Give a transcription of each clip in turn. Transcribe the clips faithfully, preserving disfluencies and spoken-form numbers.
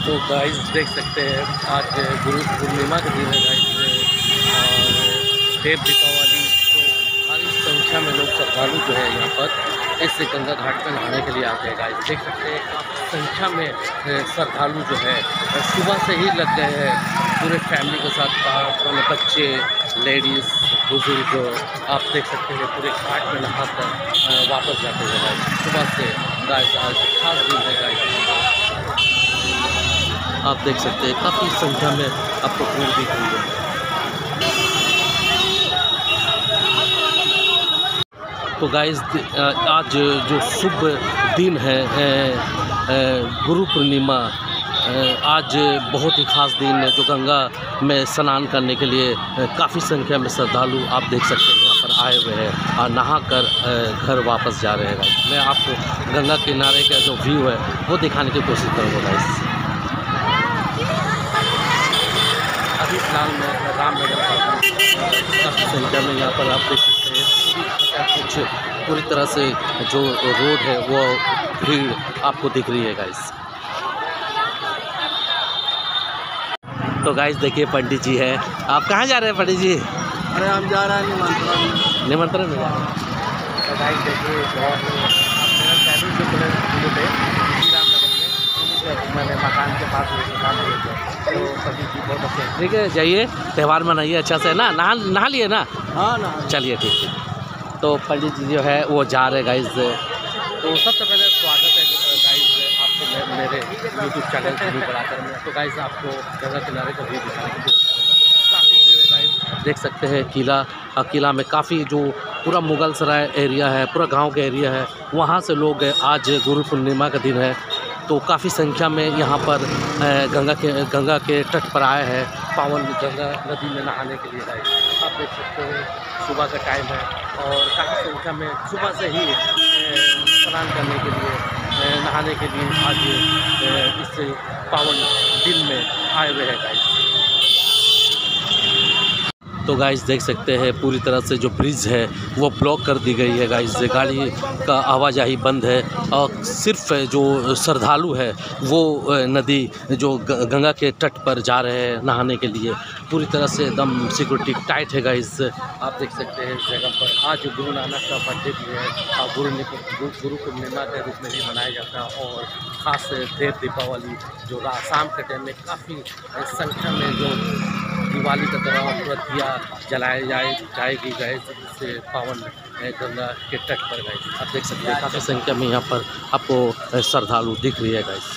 तो गाइस देख सकते हैं आज गुरु पूर्णिमा के दिन है गाइस, और देव दीपावली तो भारी संख्या में लोग श्रद्धालु जो है यहाँ पर इस गंगा घाट पर नहाने के लिए आते हैं गाइस। देख सकते हैं काफ़ी संख्या में श्रद्धालु जो है सुबह से ही लग गए हैं, पूरे फैमिली के साथ, मतलब बच्चे, लेडीज़, बुजुर्ग, आप देख सकते हैं पूरे घाट में नहा कर वापस जाते हैं गाइस। सुबह से गाइस आज खास दिन है गाइस, आप देख सकते हैं काफ़ी संख्या में आपको भीड़ दिख रही है। तो गाइस आज जो शुभ दिन है गुरु पूर्णिमा, आज बहुत ही ख़ास दिन है जो गंगा में स्नान करने के लिए काफ़ी संख्या में श्रद्धालु आप देख सकते हैं यहाँ पर आए हुए हैं और नहा कर घर वापस जा रहे हैं। मैं आपको गंगा किनारे का जो व्यू है वो दिखाने की कोशिश करूँगा गाइस। अभी फिलहाल मैं रामनगर काफ़ी संख्या में यहाँ पर आप देख सकते हैं कुछ पूरी तरह से जो रोड है वो भीड़ आपको दिख रही है गाइस। तो गाइस देखिए पंडित जी है, आप कहाँ जा रहे हैं पंडित जी? अरे हम जा रहे हैं निमंत्रण निमंत्रण में। तो गाइस देखिए आप मेरा फैमिली जो पूरे थे रामनगर में, मैंने मकान के पास काम किए थे, तो पंडित जी बहुत अच्छे। ठीक है, जाइए त्यौहार मनाइए अच्छा से ना, नहा नहा लिए ना? हाँ ना। चलिए ठीक है। तो पंडित जी जो है वो जा रहे गाइस। तो सबसे पहले स्वागत है गाइस आपको मेरे यूट्यूब चैनल से भी बढ़ाकर में। तो गाइस आपको गंगा किनारे का व्यू दिखाने की कोशिश करूँगा। काफ़ी भीड़ है गाइस, देख सकते हैं किला किला में काफ़ी जो पूरा मुगल सराय एरिया है, पूरा गांव का एरिया है, वहाँ से लोग आज गुरु पूर्णिमा का दिन है तो काफ़ी संख्या में यहाँ पर गंगा के गंगा के तट पर आए हैं, पावन गंगा नदी में नहाने के लिए गाइस। आप देख सकते हैं सुबह का टाइम है और काफ़ी संख्या में सुबह से ही स्नान करने के लिए, नहाने के लिए आज इस पावन दिन में आए हुए हैं गाइस। तो गाइस देख सकते हैं पूरी तरह से जो ब्रिज है वो ब्लॉक कर दी गई है गाइस, गाड़ी का आवाजाही बंद है और सिर्फ जो श्रद्धालु है वो नदी जो गंगा के तट पर जा रहे हैं नहाने के लिए। पूरी तरह से एकदम सिक्योरिटी टाइट है गाइस। आप देख सकते हैं इस जगह पर आज गुरु नानक का बर्थडे भी है और गुरु गुरु पूर्णिमा के रूप में भी मनाया जाता है, और ख़ास देव दीपावली जो शाम के टाइम में काफ़ी संख्या में जो दिवाली का तरह पूरा दिया जलाए जाए जाएगी गाइस, जिससे पावन गंगा के तट पर गाइस। आप देख सकते हैं काफ़ी संख्या में यहाँ पर आपको श्रद्धालु दिख रही है गाइस।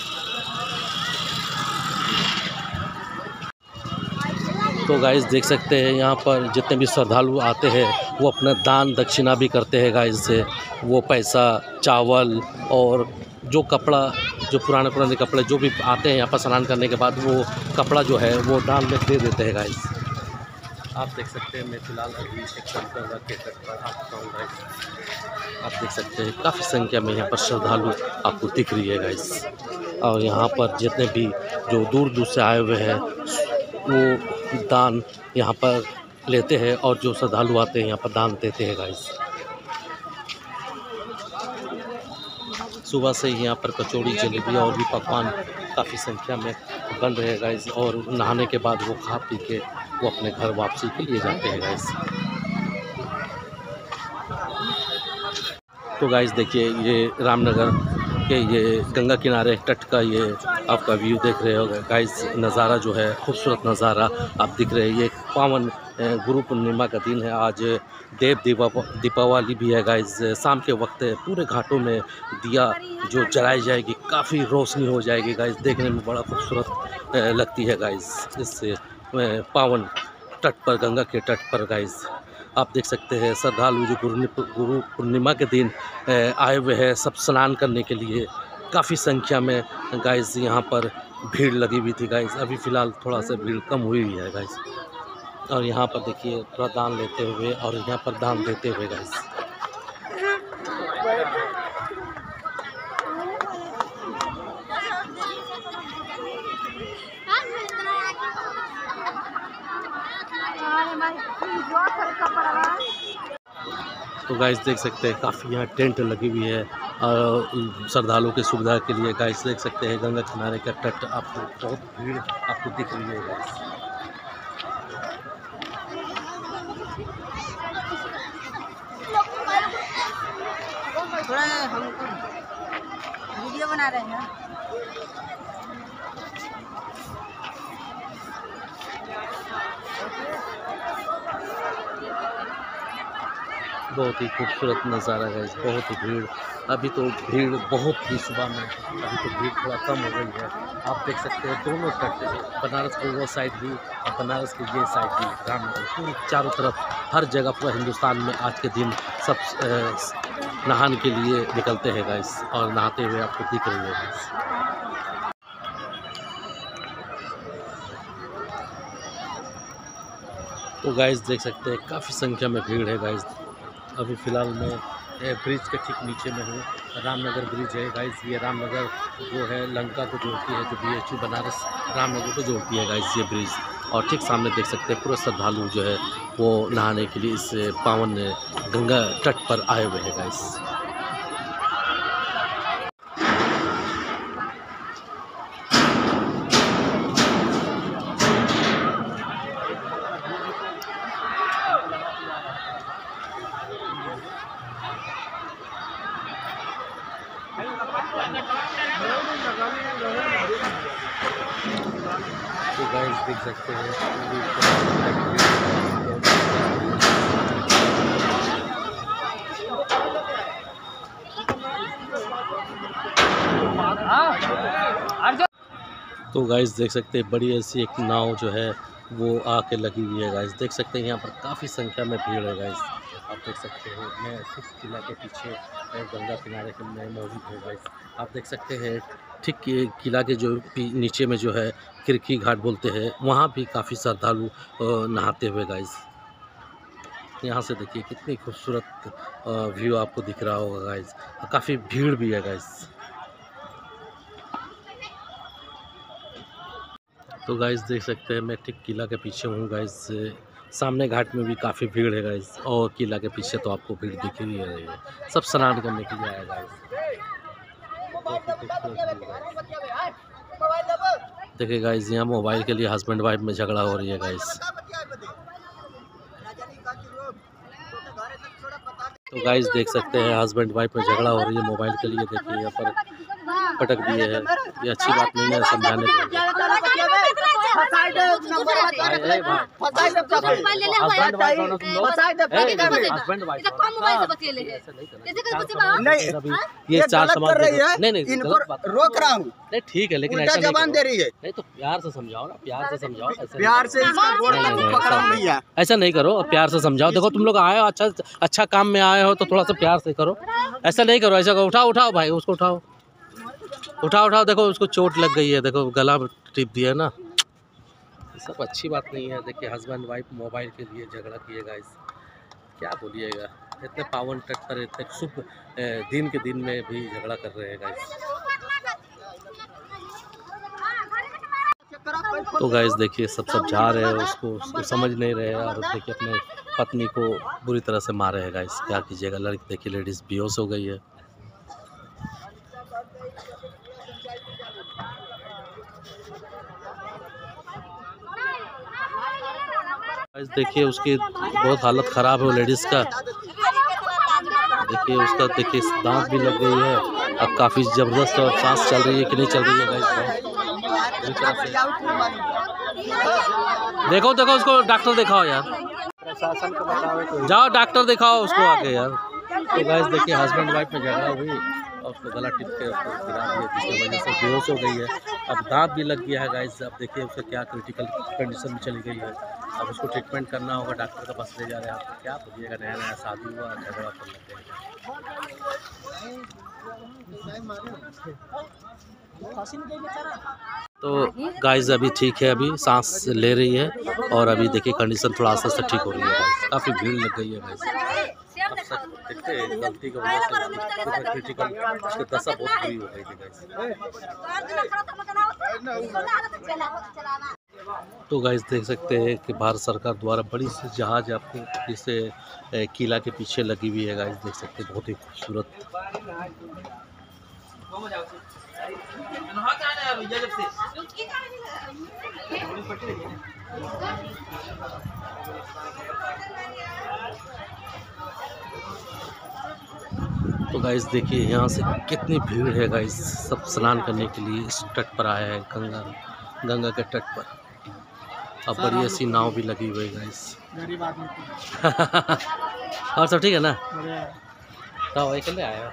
तो गाइस देख सकते हैं यहाँ पर जितने भी श्रद्धालु आते हैं वो अपना दान दक्षिणा भी करते हैं गाइस से। वो पैसा, चावल और जो कपड़ा, जो पुराने पुराने कपड़े जो भी आते हैं यहाँ पर स्नान करने के बाद, वो कपड़ा जो है वो दान में दे देते हैं गाइस। आप देख सकते हैं मैं फ़िलहाल अभी एक गंगा के तट पर आता हूँ गाइस। आप देख सकते हैं काफ़ी संख्या में यहाँ पर श्रद्धालु आपको दिख रही है गाइस, और यहाँ पर जितने भी जो दूर दूर से आए हुए हैं वो दान यहाँ पर लेते हैं, और जो श्रद्धालु आते हैं यहाँ पर दान देते हैं गाइस। सुबह से ही यहाँ पर कचौड़ी, जलेबी और भी पकवान काफ़ी संख्या में बन रहे हैं गाइस, और नहाने के बाद वो खा पी के वो अपने घर वापसी के लिए जाते हैं गाइस। तो गाइस देखिए ये रामनगर के ये गंगा किनारे तट का ये आपका व्यू देख रहे हो गाइस। नज़ारा जो है खूबसूरत नज़ारा आप दिख रहे हैं। ये पावन गुरु पूर्णिमा का दिन है, आज देव दीपा दीपावली भी है गाइस। शाम के वक्त पूरे घाटों में दिया जो जलाई जाएगी, काफ़ी रोशनी हो जाएगी गाइस, देखने में बड़ा खूबसूरत लगती है गाइस। इससे पावन तट पर, गंगा के तट पर गाइस आप देख सकते हैं श्रद्धालु जो गुरु पूर्णिमा के दिन आए हुए हैं सब स्नान करने के लिए। काफ़ी संख्या में गाइस यहाँ पर भीड़ लगी हुई थी गाइस। अभी फ़िलहाल थोड़ा सा भीड़ कम हुई हुई है गाइस, और यहाँ पर देखिए थोड़ा दान लेते हुए और यहाँ पर दान देते हुए गाइस। तो गाइस देख सकते हैं काफ़ी यहाँ टेंट लगी हुई है श्रद्धालुओं की सुविधा के लिए गाइस देख सकते हैं गंगा किनारे का तट आपको बहुत भीड़ आपको दिख रही है गाइस। थोड़ा हम वीडियो बना रहे हैं। बहुत ही खूबसूरत नज़ारा है, बहुत ही भीड़। अभी तो भीड़ बहुत ही सुबह में, अभी तो भीड़ थोड़ा कम हो गई है। आप देख सकते हैं दोनों तट, बनारस की वो साइड भी और बनारस की ये साइड भी, रामनगर पूरी चारों तरफ हर जगह पूरा हिंदुस्तान में आज के दिन सब नहाने के लिए निकलते हैं गाइस, और नहाते हुए आपको दिख रही है गाइस। तो गाइस देख सकते हैं काफ़ी संख्या में भीड़ है गाइस। अभी फ़िलहाल मैं ब्रिज के ठीक नीचे में हूँ, रामनगर ब्रिज है गाइस। ये रामनगर जो है लंका को जोड़ती है, जो बीएचयू बनारस रामनगर को जोड़ती है गाइस ये ब्रिज। और ठीक सामने देख सकते हैं पूरे श्रद्धालु जो है वो नहाने के लिए इस पावन गंगा तट पर आए हुए हैं गाइस। तो गाइस देख सकते हैं तो गाइस देख सकते हैं बड़ी ऐसी एक नाव जो है वो आके लगी हुई है गाइस। देख सकते हैं यहाँ पर काफ़ी संख्या में भीड़ है गाइस। आप देख सकते हैं मैं ठीक किला के पीछे गंगा किनारे के में मौजूद हूँ गाइस। आप देख सकते हैं ठीक किला के जो नीचे में जो है किरकी घाट बोलते हैं, वहाँ भी काफ़ी श्रद्धालु नहाते हुए गाइस। यहाँ से देखिए कितनी खूबसूरत व्यू आपको दिख रहा होगा गाइस। काफ़ी भीड़ भी है गाइस। तो गाइस देख सकते हैं मैं ठीक किला के पीछे हूँ गाइस। सामने घाट में भी काफ़ी भीड़ है गाइस, और किला के पीछे तो आपको भीड़ दिख ही रही है। सब स्नान करने के लिए आया गाइस। देखिए गाइस यहाँ मोबाइल के लिए हस्बैंड वाइफ में झगड़ा हो रही है गाइस। तो गाइस देख सकते हैं हस्बैंड वाइफ में झगड़ा हो रही है मोबाइल के लिए। देखिए यहाँ पर पटक दिए है, ये अच्छी बात नहीं है समझाने के लिए। ये चार समाज नहीं नहीं रोक रहा हूँ, नहीं ठीक है, लेकिन ऐसा जबान दे रही है। नहीं तो प्यार से समझाओ ना, प्यार से समझाओ। प्यार से इसका गोड़ पकड़ा नहीं है, ऐसा नहीं करो, प्यार से समझाओ। देखो तुम लोग आए हो, अच्छा अच्छा काम में आए हो तो थोड़ा सा प्यार से करो, ऐसा नहीं करो। ऐसा करो, उठाओ उठाओ भाई उसको, उठाओ उठाओ उठाओ। देखो उसको चोट लग गई है, देखो गला टिप दिया ना, सब अच्छी बात नहीं है। देखिए हस्बैंड वाइफ मोबाइल के लिए झगड़ा किए गाइस, क्या बोलिएगा। इतने पावन तट पर इतने शुभ दिन के दिन में भी झगड़ा कर रहे हैं गाइस। तो गाइस देखिए सब समझा रहे हैं उसको, उसको समझ नहीं रहे हैं, और देखिए अपने पत्नी को बुरी तरह से मारे हैं गाइस। क्या कीजिएगा, लड़की देखिए लेडीज़ बेहोश हो गई है। देखिए उसकी बहुत हालत ख़राब है लेडीज़ का। देखिए उसका देखिए दांत भी लग गई है, अब काफ़ी ज़बरदस्त और सांस चल रही है कि नहीं चल रही है गाइस। देखो देखो उसको डॉक्टर दिखाओ यार, जाओ डॉक्टर दिखाओ उसको आके यार। तो गाइस देखिए हस्बैंड वाइफ में झगड़ा हुई और उसको गला टिप के उसको गिरा दिया, जिसकी वजह से बेहोश हो गई है। अब दांत भी लग गया है गाइस। अब देखिए उसका क्या क्रिटिकल कंडीशन में चली गई है। अब उसको ट्रीटमेंट करना होगा, डॉक्टर का पास ले जा रहे हैं। आप क्या बोलिएगा, नया नया शादी हुआ झगड़ा कर लेते हैं। तो गाइस अभी ठीक है, अभी सांस ले रही है, और अभी देखिए कंडीशन थोड़ा आस्ते आस्ते ठीक हो रही है गाइस। काफ़ी भीड़ लग गई है गाइस। अब सब देखते हैं गलती की वजह से क्रिटिकल उसकी दशा बहुत बुरी हो गई थी गाइस। तो गाइस देख सकते हैं कि भारत सरकार द्वारा बड़ी सी जहाज आपको जिससे किला के पीछे लगी हुई है। गाइस देख सकते हैं बहुत ही खूबसूरत। तो गाइस देखिए यहाँ से कितनी भीड़ है। गाइस सब स्नान करने के लिए इस तट पर आया है, गंगा गंगा के तट पर। अब बड़ी ऐसी नाव भी लगी हुई है गाइस। गरीब आदमी और सब ठीक है ना? तो वही कर ले आया,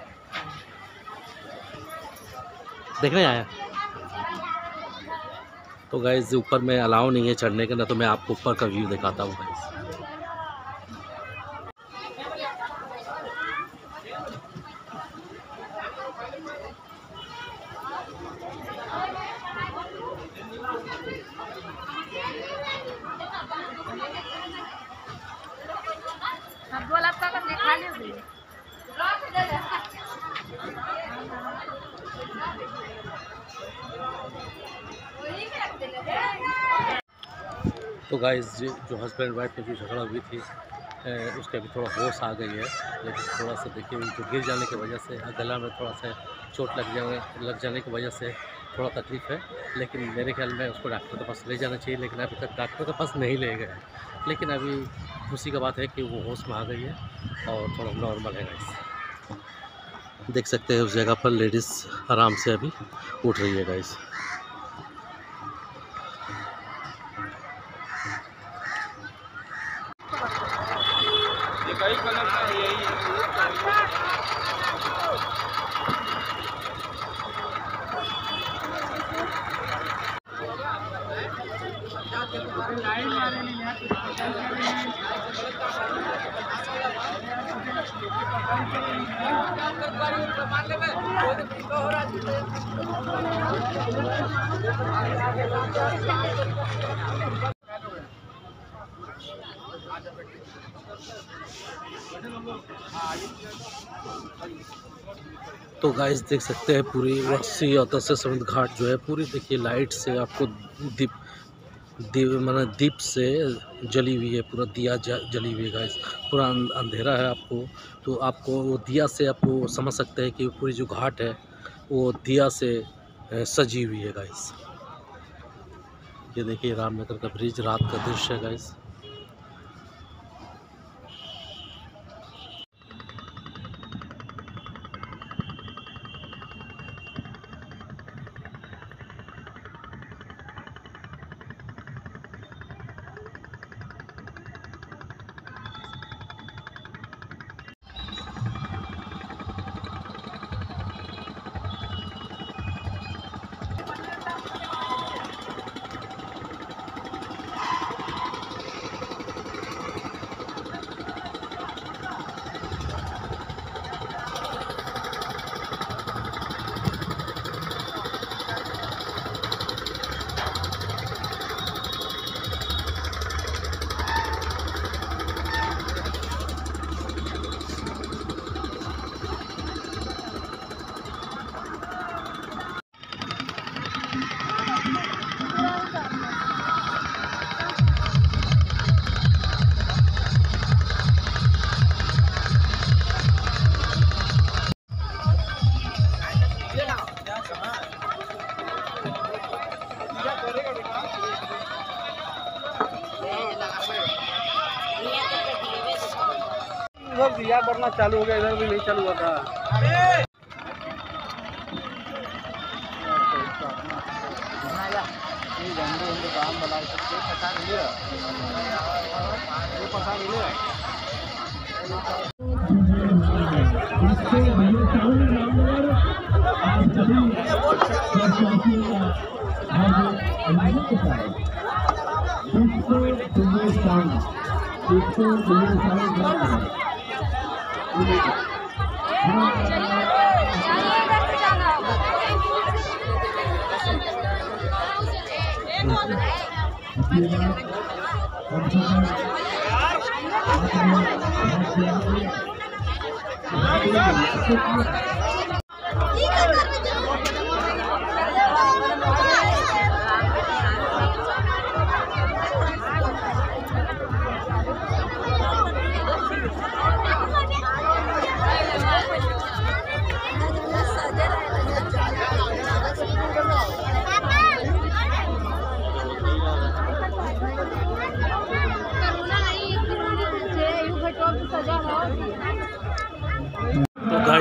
देखने आया। तो गाइस ऊपर में अलाउ नहीं है चढ़ने का, ना तो मैं आपको ऊपर का व्यू दिखाता हूँ गाइस। तो गाइस जो हस्बैंड वाइफ में जो झगड़ा हुई थी उसके अभी थोड़ा होश आ गई है, लेकिन थोड़ा सा देखिए जो गिर जाने की वजह से गला में थोड़ा सा चोट लग जाने लग जाने की वजह से थोड़ा तकलीफ़ है। लेकिन मेरे ख्याल में उसको डॉक्टर के पास ले जाना चाहिए, लेकिन अभी तक डॉक्टर के पास नहीं ले गए। लेकिन अभी खुशी का बात है कि वो होश में आ गई है और थोड़ा नॉर्मल है। गाइस देख सकते हैं उस जगह पर लेडीज़ आराम से अभी उठ रही है। गाइस तो गाइस देख सकते हैं पूरी रस्सी और तस्य समुद्र घाट जो है पूरी देखिए लाइट से आपको दीप दीप माना दीप से जली हुई है, पूरा दिया जली हुई है। गाइस पूरा अंधेरा है आपको, तो आपको वो दिया से आपको समझ सकते हैं कि पूरी जो घाट है वो दिया से सजी हुई है। गाइस ये देखिए रामनगर का ब्रिज रात का दृश्य है। गाइस उधर दिया बढ़ना चालू हो गया, इधर भी नहीं चालू हुआ था।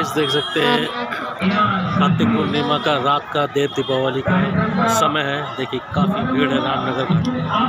गाइस देख सकते हैं कार्तिक पूर्णिमा का रात का देव दीपावली का समय है। देखिए काफ़ी भीड़ है रामनगर में।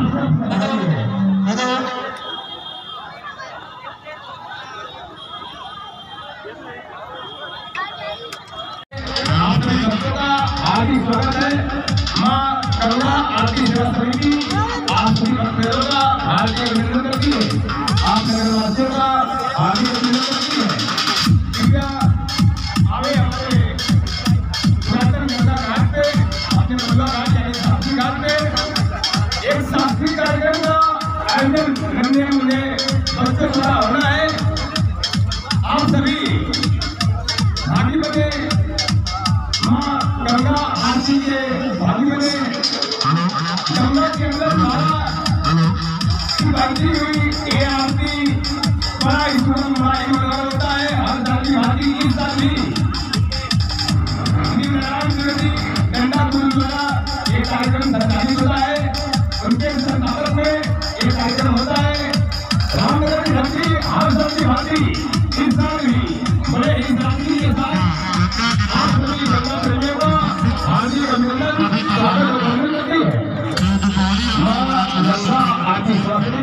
आदि स्वागत है मां करुणा आरती सेवा समिति आप सभी भक्तों का हार्दिक अभिनंदन करती है। आप नगरवासियों का हार्दिक अभिनंदन करती है। कृपया आवे हमारे पुरातन गंगा घाट पे, अपने गंगा घाट यानी शास्त्री घाट पे एक शास्त्री कार्यक्रम का आयोजन करने में मुझे बच्चों द्वारा होना है। आप सभी भागी बने मां गंगा आरती के भागी बने। गंगा के अंदर धारा बहती हुई ये आरती बड़ा इसमें बड़ा मनोरम होता है। हर साल की भांति इस साल भी श्री नारायण जी गंगा गुरु द्वारा ये कार्यक्रम संचालित होता है। उनके संस्थापक में ये कार्यक्रम होता है। रामनगर की धरती हर साल की भांति इस साल भी बड़े ही शांति के साथ आप सभी गंगा प्रेमियों का हार्दिक अभिनंदन स्वागत करती है। मां गंगा आरती स्वागत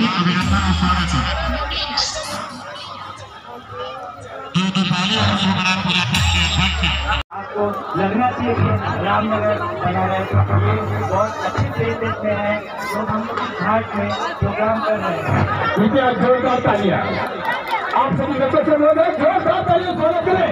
आपको लगना चाहिए कि रामनगर बना रहे ये बहुत अच्छी तरीके से है जो हम घाट में प्रोग्राम कर रहे हैं। कृपया जोरदार तालियां आप सभी बच्चों से बोले, जोरदार तालियां स्वागत करें।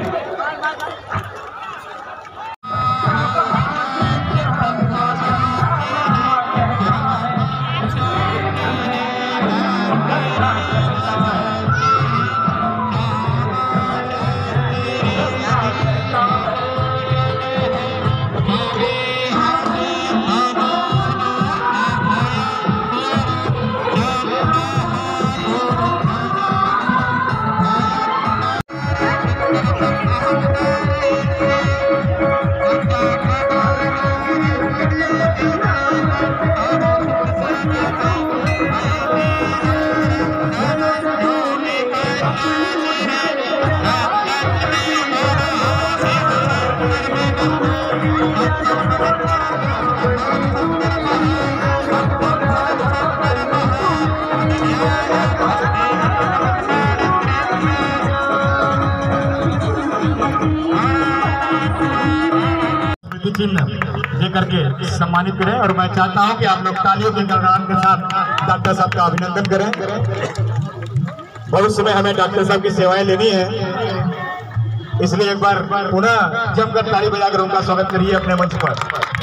चिन्ह दे करके सम्मानित करें और मैं चाहता हूं कि आप लोग तालियों के गड़गड़ाहट के साथ डॉक्टर साहब का अभिनंदन करें। भविष्य में हमें डॉक्टर साहब की सेवाएं लेनी है, इसलिए एक बार पुनः जमकर ताली बजाकर उनका स्वागत करिए अपने मंच पर।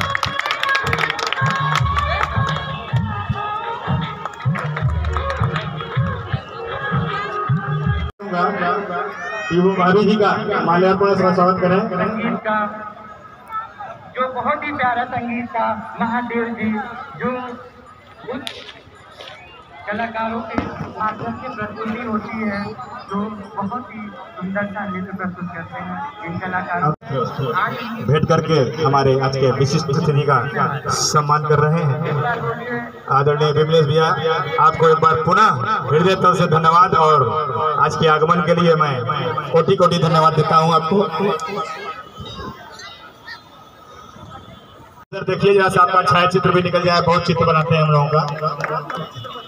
वो भाभी जी का माल्यार्पण से स्वागत करें। जो बहुत ही प्यारा संगीत का महादेव जी जो उस कलाकारों के माध्यम से प्रस्तुति होती है जो बहुत ही सुंदरता नृत्य प्रस्तुत करते हैं। इन कलाकारों भेंट करके हमारे आज के विशिष्ट अतिथि का सम्मान कर रहे हैं। आदरणीय विमलेश भैया, आपको एक बार पुनः हृदय तल से धन्यवाद और आज के आगमन के लिए मैं कोटि कोटि धन्यवाद देता हूँ आपको। देखिए जरा से आपका छाया चित्र भी निकल जाए, बहुत चित्र बनाते हैं हम लोगों का।